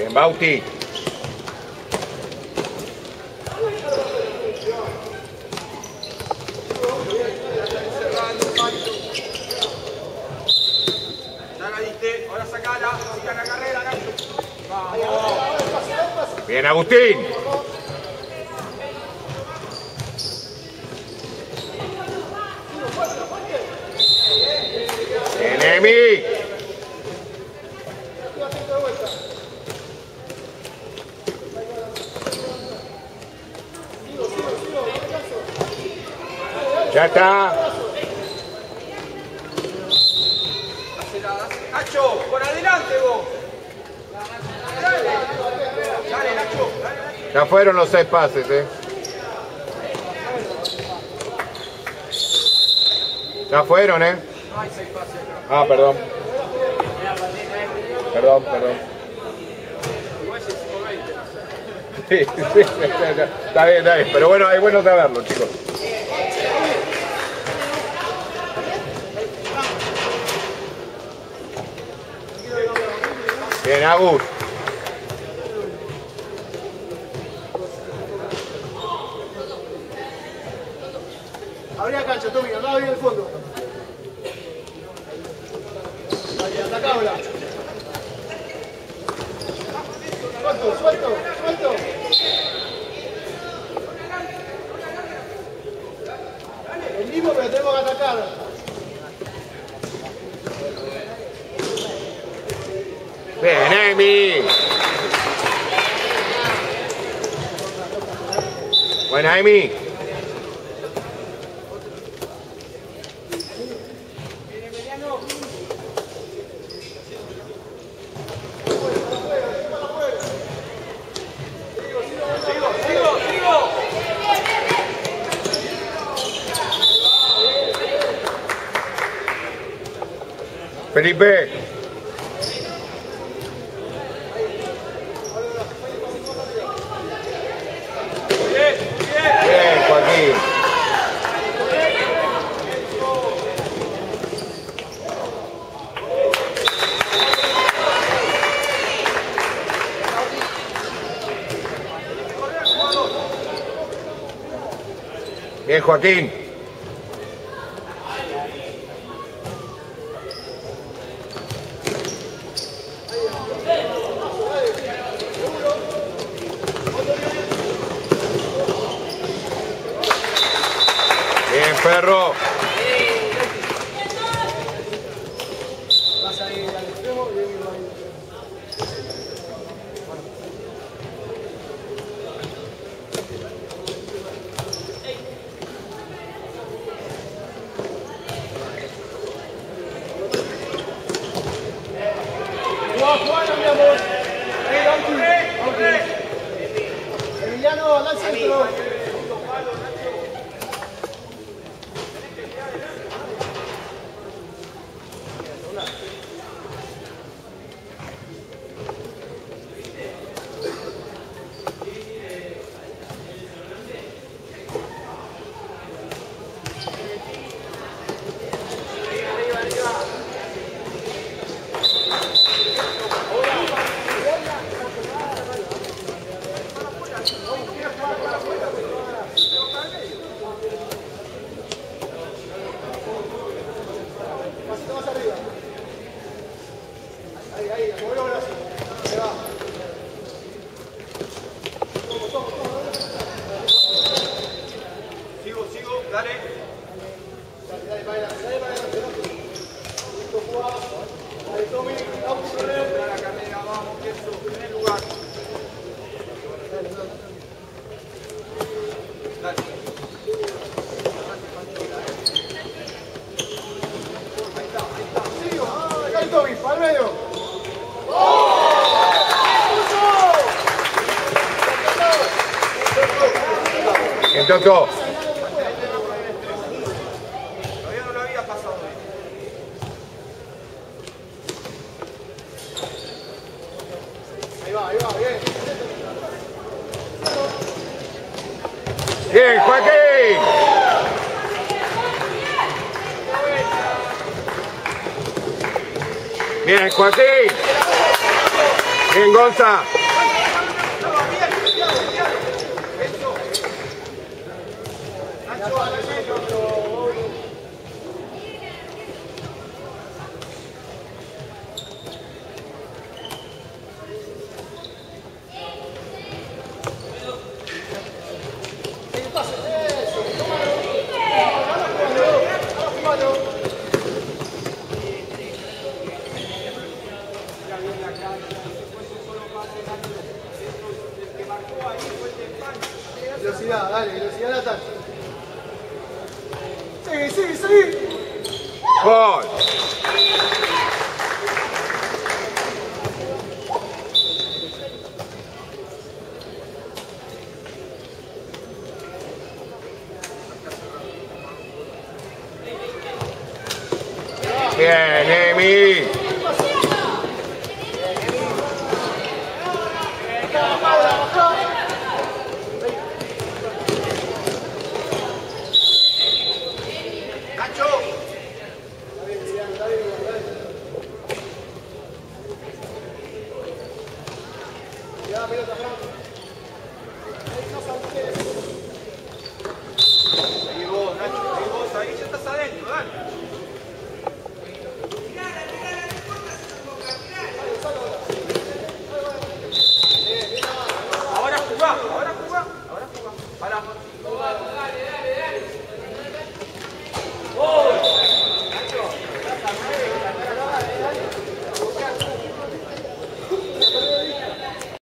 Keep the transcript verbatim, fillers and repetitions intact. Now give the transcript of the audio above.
Bien, Bauti. Ahora sacala, siga la carrera, Nacho. Vamos. Bien, Agustín. Bien, Emi. Ya está. Nacho, por adelante vos. Dale, dale, Nacho. Dale. Ya fueron los seis pases, eh. Ya fueron, eh. No hay seis pases acá. Ah, perdón. Perdón, perdón. Igual es ciento veinte. Sí, sí, está bien, está bien. Pero bueno, es bueno saberlo, chicos. Bien, Agus. Abría cancha, Tommy, andaba bien el fondo. Ahí, atacá ahora. Suelto, suelto, suelto. El mismo, pero tenemos que atacar. Bien, Emi. Buena, Emi. Felipe. Bien, Joaquín. Bien, Joaquín. Bien, Perro. Vas ahí al extremo y ahí va ahí. Jugá, jugá, mi amor. Ahí, Bauti, Bauti. Emiliano, anda al centro. Sigo, sigo, dale. Entra la carrera, vamos, Kenzo, primer lugar. Dale. Ahí está, ahí está. Sigo, ah, acá el Tommy, para el medio. Bien, Toto. Todavía no lo había pasado. Ahí va, ahí va, bien. Bien, Joaquín. Bien, Joaquín. Bien, Gonza. acá, si fuese un solo pase, el que marcó ahí fue el de España. Velocidad, dale, velocidad al ataque. Sigue, sigue, sigue. ¡Gol! Bien, Emi. Nacho. Ya, pelota, Franco. Ahí vos, Nacho, ahí vos, ahí ya estás adentro, dale.